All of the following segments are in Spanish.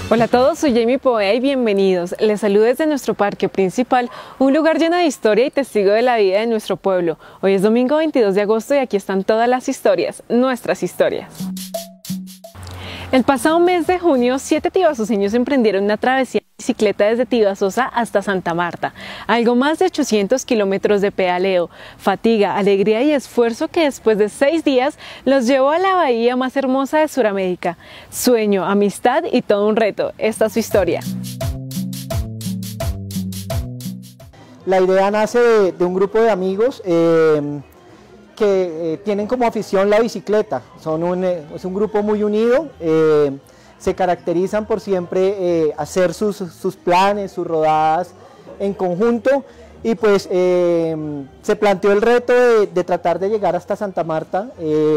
Hola a todos, soy Jamie Poea y bienvenidos. Les saludo desde nuestro parque principal, un lugar lleno de historia y testigo de la vida de nuestro pueblo. Hoy es domingo 22 de agosto y aquí están todas las historias, nuestras historias. El pasado mes de junio, 7 tibasoseños emprendieron una travesía en bicicleta desde Tibasosa hasta Santa Marta. Algo más de 800 kilómetros de pedaleo, fatiga, alegría y esfuerzo que después de 6 días los llevó a la bahía más hermosa de Sudamérica. Sueño, amistad y todo un reto. Esta es su historia. La idea nace de un grupo de amigos que tienen como afición la bicicleta. Es un grupo muy unido, se caracterizan por siempre hacer sus planes, sus rodadas en conjunto, y pues se planteó el reto de tratar de llegar hasta Santa Marta.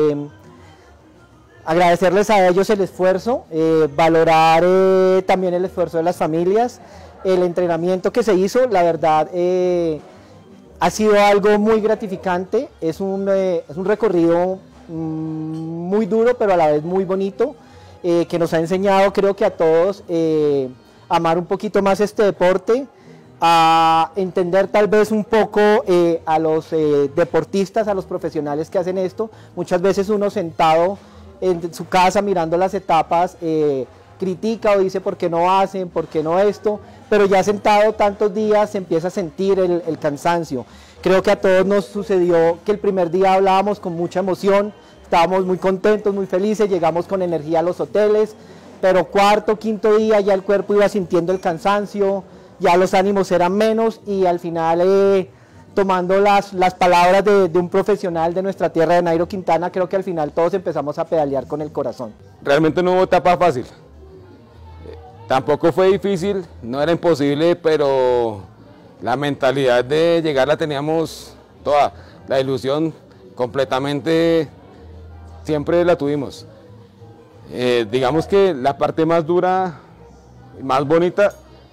Agradecerles a ellos el esfuerzo, valorar también el esfuerzo de las familias, el entrenamiento que se hizo. La verdad ha sido algo muy gratificante. Es un recorrido muy duro, pero a la vez muy bonito, que nos ha enseñado, creo que a todos, a amar un poquito más este deporte, a entender tal vez un poco a los deportistas, a los profesionales que hacen esto. Muchas veces uno sentado en su casa mirando las etapas critica o dice por qué no hacen, por qué no esto, pero ya sentado tantos días se empieza a sentir el cansancio. Creo que a todos nos sucedió que el primer día hablábamos con mucha emoción, estábamos muy contentos, muy felices, llegamos con energía a los hoteles, pero cuarto, quinto día ya el cuerpo iba sintiendo el cansancio, ya los ánimos eran menos, y al final tomando las palabras de un profesional de nuestra tierra, de Nairo Quintana, creo que al final todos empezamos a pedalear con el corazón. Realmente no hubo etapa fácil. Tampoco fue difícil, no era imposible, pero la mentalidad de llegar la teníamos toda, la ilusión completamente siempre la tuvimos. Digamos que la parte más dura, más bonita,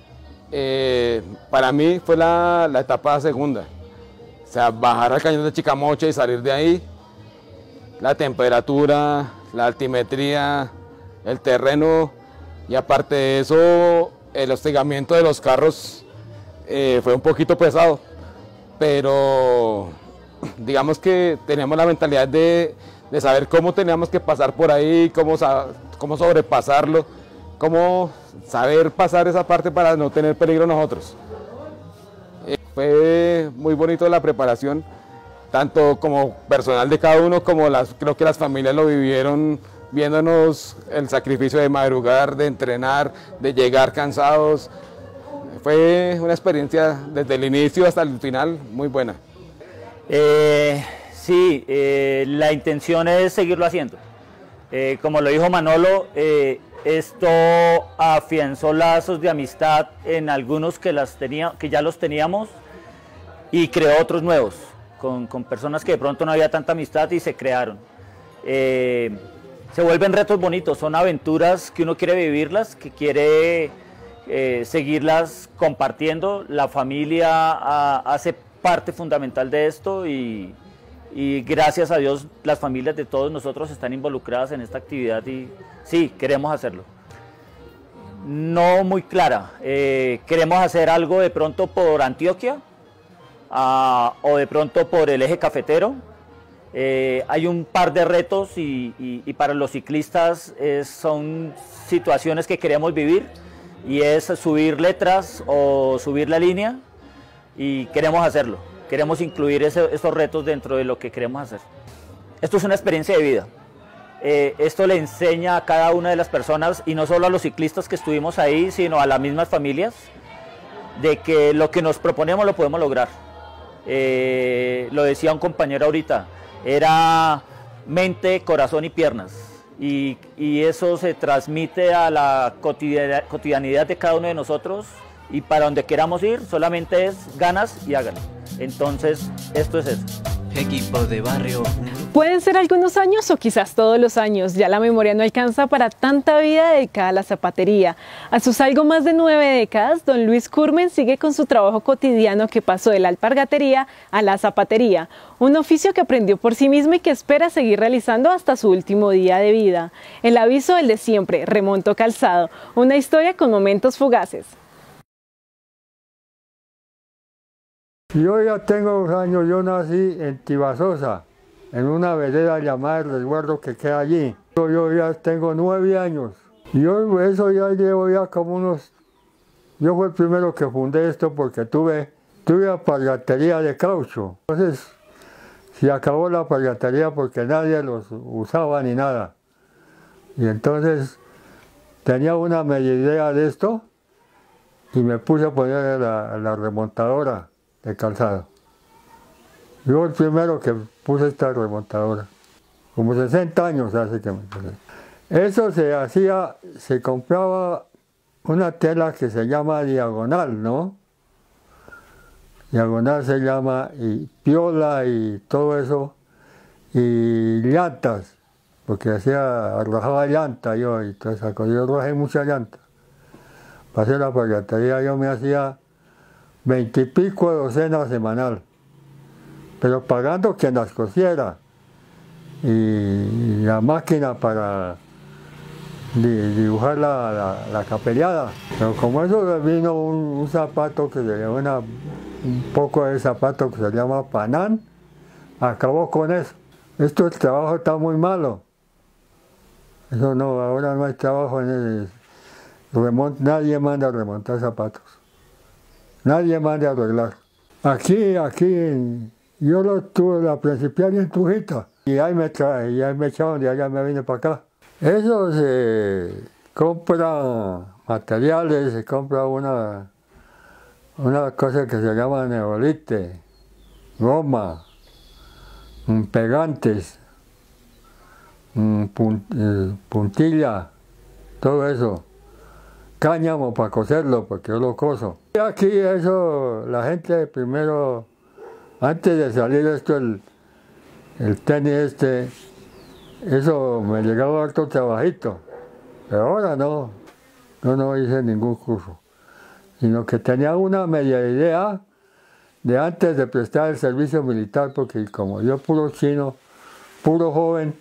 para mí fue la etapa segunda. O sea, bajar al cañón de Chicamocha y salir de ahí, la temperatura, la altimetría, el terreno. Y aparte de eso, el hostigamiento de los carros fue un poquito pesado, pero digamos que teníamos la mentalidad de saber cómo teníamos que pasar por ahí, cómo sobrepasarlo, cómo saber pasar esa parte para no tener peligro nosotros. Fue muy bonito la preparación, tanto como personal de cada uno, como creo que las familias lo vivieron, viéndonos el sacrificio de madrugar, de entrenar, de llegar cansados. Fue una experiencia desde el inicio hasta el final muy buena. Sí, la intención es seguirlo haciendo. Como lo dijo Manolo, esto afianzó lazos de amistad en algunos que ya los teníamos, y creó otros nuevos, con personas que de pronto no había tanta amistad y se crearon. Se vuelven retos bonitos, son aventuras que uno quiere vivirlas, que quiere seguirlas compartiendo. La familia hace parte fundamental de esto, y gracias a Dios las familias de todos nosotros están involucradas en esta actividad, y sí, queremos hacerlo. No muy clara, queremos hacer algo de pronto por Antioquia o de pronto por el eje cafetero. Hay un par de retos y para los ciclistas son situaciones que queremos vivir, y es subir letras o subir la línea, y queremos hacerlo, queremos incluir esos retos dentro de lo que queremos hacer. Esto es una experiencia de vida, esto le enseña a cada una de las personas, y no solo a los ciclistas que estuvimos ahí, sino a las mismas familias, de que lo que nos proponemos lo podemos lograr. Lo decía un compañero ahorita, era mente, corazón y piernas, y eso se transmite a la cotidianidad de cada uno de nosotros, y para donde queramos ir solamente es ganas y háganlo. Entonces esto es eso. equipo de barrio. Pueden ser algunos años o quizás todos los años, ya la memoria no alcanza para tanta vida dedicada a la zapatería. A sus algo más de 9 décadas, don Luis Curmen sigue con su trabajo cotidiano que pasó de la alpargatería a la zapatería, un oficio que aprendió por sí mismo y que espera seguir realizando hasta su último día de vida. El aviso, el de siempre, remontó calzado, una historia con momentos fugaces. Yo ya tengo 2 años, yo nací en Tibasosa, en una vereda llamada El Resguardo que queda allí. Yo ya tengo 9 años. Yo eso ya llevo ya como unos... Yo fui el primero que fundé esto porque tuve alpargatería de caucho. Entonces se acabó la alpargatería porque nadie los usaba ni nada. Y entonces tenía una media idea de esto y me puse a poner la remontadora de calzado. Yo el primero que puse esta remontadora. Como 60 años hace que me puse. Eso se hacía, se compraba una tela que se llama diagonal, ¿no? Diagonal se llama, y piola y todo eso, y llantas, porque rajaba llanta yo, y todo eso. Yo rajé mucha llanta. Para hacer la alpargatería yo me hacía 20 y pico de docenas semanal, pero pagando quien las cosiera, y la máquina para dibujar la capellada. Pero como eso vino un zapato que se llama, un poco de zapato que se llama Panán, acabó con eso. El trabajo está muy malo. Eso no, ahora no hay trabajo en nadie manda a remontar zapatos. Nadie manda a arreglar. Aquí, yo lo tuve la principal en Trujita. Y ahí me echaron de allá, me vine para acá. Eso se compra materiales, se compra una cosa que se llama neolite, goma, pegantes, puntilla, todo eso. Cáñamo para coserlo, porque yo lo coso. Y aquí eso, la gente primero, antes de salir esto, el tenis eso me llegaba harto trabajito. Pero ahora no hice ningún curso. Sino que tenía una media idea de antes de prestar el servicio militar, porque como yo puro chino, puro joven,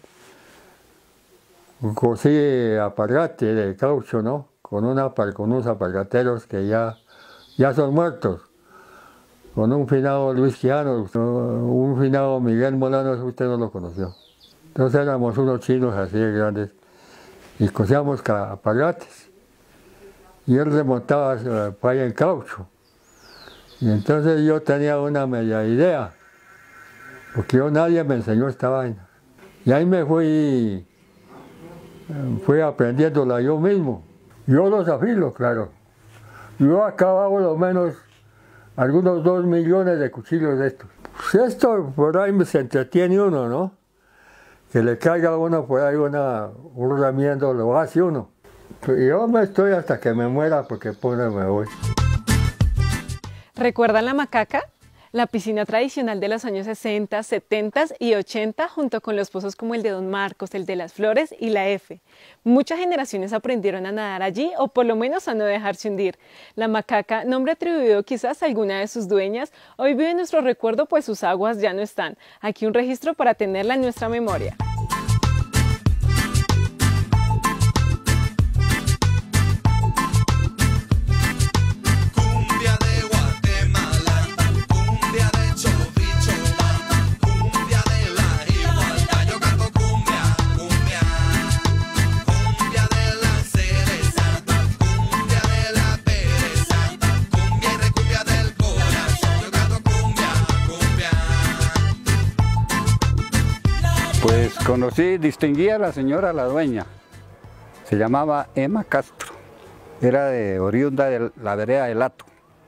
cosí alpargate de caucho, ¿no? Con unos alpargateros que ya son muertos, con un finado Luis Quijano, un finado Miguel Molano, usted no lo conoció. Entonces éramos unos chinos así de grandes y cosíamos alpargates y él remontaba para allá en caucho. Y entonces yo tenía una media idea, porque nadie me enseñó esta vaina. Y ahí me fui aprendiéndola yo mismo. Yo los afilo, claro. Yo acababa lo menos algunos 2 millones de cuchillos de estos. Pues esto por ahí se entretiene uno, ¿no? Que le caiga a uno por ahí un ramiendo, lo hace uno. Yo me estoy hasta que me muera porque pues me voy. ¿Recuerdan la macaca? La piscina tradicional de los años 60, 70 y 80, junto con los pozos como el de Don Marcos, el de Las Flores y la F. Muchas generaciones aprendieron a nadar allí, o por lo menos a no dejarse hundir. La macaca, nombre atribuido quizás a alguna de sus dueñas, hoy vive en nuestro recuerdo, pues sus aguas ya no están. Aquí un registro para tenerla en nuestra memoria. Pues distinguí a la señora, la dueña, se llamaba Emma Castro, era oriunda de la vereda del Hato,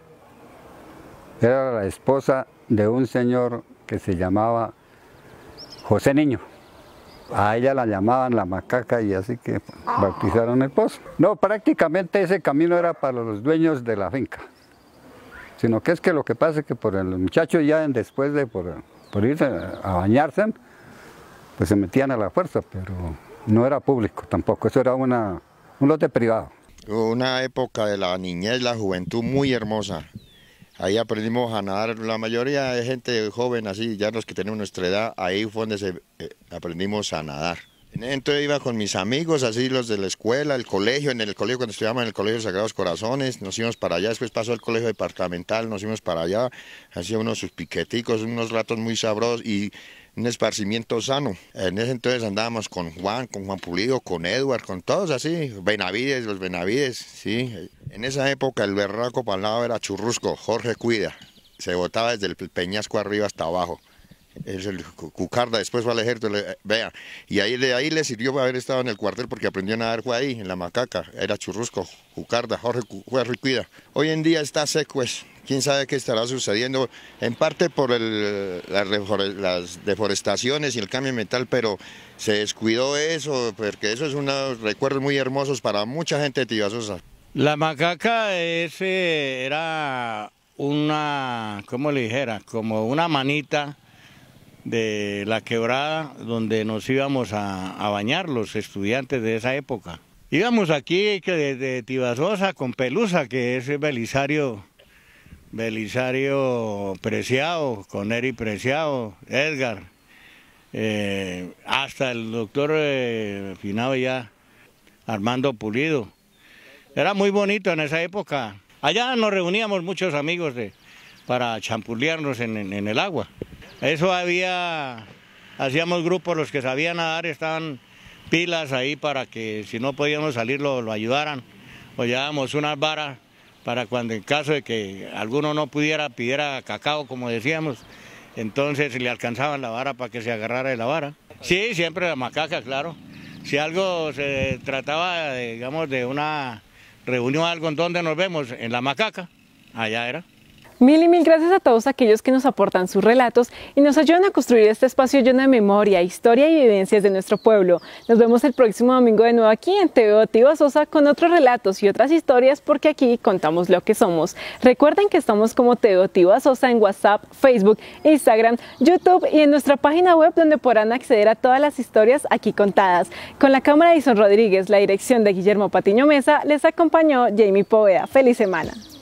era la esposa de un señor que se llamaba José Niño. A ella la llamaban la macaca y así que bautizaron el pozo. No, prácticamente ese camino era para los dueños de la finca, sino que es que lo que pasa es que por el muchacho ya después de por irse a bañarse, pues se metían a la fuerza, pero no era público tampoco, eso era un lote privado. Una época de la niñez, la juventud muy hermosa. Ahí aprendimos a nadar, la mayoría de gente joven, así, ya los que tenemos nuestra edad, ahí fue donde aprendimos a nadar. Entonces iba con mis amigos, así los de la escuela, el colegio, en el colegio cuando estudiábamos en el Colegio Sagrados Corazones, nos íbamos para allá, después pasó el colegio departamental, nos íbamos para allá, hacíamos sus piqueticos, unos ratos muy sabrosos y un esparcimiento sano. En ese entonces andábamos con Juan Pulido, con Edward, con todos así, Benavides, los Benavides, sí. En esa época el berraco para el lado era Churrusco, Jorge Cuida, se botaba desde el peñasco arriba hasta abajo. Es el Cucarda, después fue al ejército, vea, y ahí de ahí le sirvió para haber estado en el cuartel porque aprendió a nadar, fue ahí, en la Macaca, era Churrusco, Cucarda, Jorge Cuida. Hoy en día está seco, quién sabe qué estará sucediendo, en parte por las deforestaciones y el cambio ambiental, pero se descuidó eso, porque eso es unos recuerdos muy hermosos para mucha gente de Tibasosa. La Macaca era una, ¿cómo le dijera? Como una manita de la quebrada donde nos íbamos a bañar los estudiantes de esa época. Íbamos aquí de Tibasosa con Pelusa, que es Belisario Preciado, con Eri Preciado, Edgar, hasta el doctor finado ya, Armando Pulido. Era muy bonito en esa época. Allá nos reuníamos muchos amigos para champulearnos en el agua. Eso hacíamos grupos, los que sabían nadar estaban pilas ahí para que si no podíamos salir lo ayudaran. O llevábamos unas varas para cuando en caso de que alguno no pudiera, pidiera cacao, como decíamos, entonces le alcanzaban la vara para que se agarrara de la vara. Sí, siempre la Macaca, claro. Si algo se trataba, digamos, de una reunión, algo en donde nos vemos, en la Macaca, allá era. Mil y mil gracias a todos aquellos que nos aportan sus relatos y nos ayudan a construir este espacio lleno de memoria, historia y vivencias de nuestro pueblo. Nos vemos el próximo domingo de nuevo aquí en TV Tibasosa con otros relatos y otras historias, porque aquí contamos lo que somos. Recuerden que estamos como TV Tibasosa en WhatsApp, Facebook, Instagram, YouTube y en nuestra página web, donde podrán acceder a todas las historias aquí contadas. Con la cámara de Ison Rodríguez, la dirección de Guillermo Patiño Mesa, les acompañó Jamie Poveda. ¡Feliz semana!